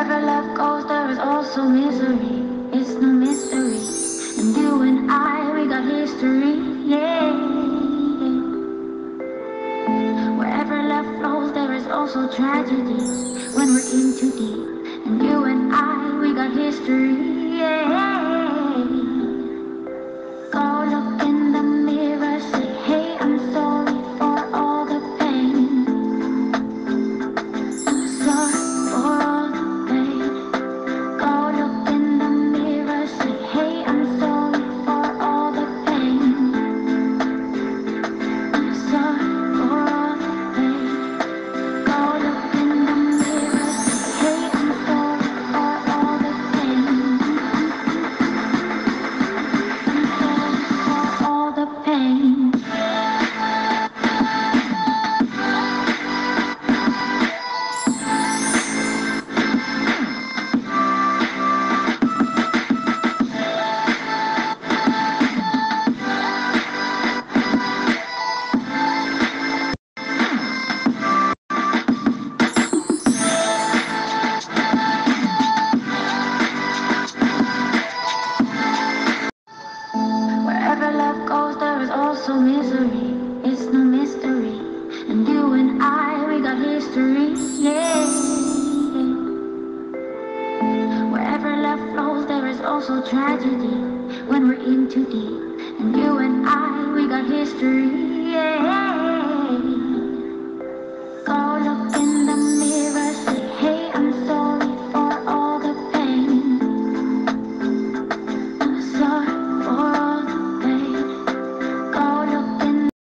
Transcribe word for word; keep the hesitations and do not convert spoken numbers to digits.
Wherever love goes, there is also misery. It's no mystery. And you and I, we got history. Yeah. Wherever love flows, there is also tragedy. When we're in too deep. And you and I, we got history. Yeah. Go look in the mirror, say, hey, I'm sorry for all the pain. I'm sorry for all the pain. Go look in the mirror, say, hey, I'm sorry for all the pain. I'm sorry for all the pain. Go look in the mirror, say, hey, I'm sorry for all the pain. I'm sorry for all the pain. Wherever love goes, there is also misery. It's no mystery. And you and I, we got history. Yeah. Wherever love flows, there is also tragedy. When we're in too deep. And you and I, we got history. Yeah.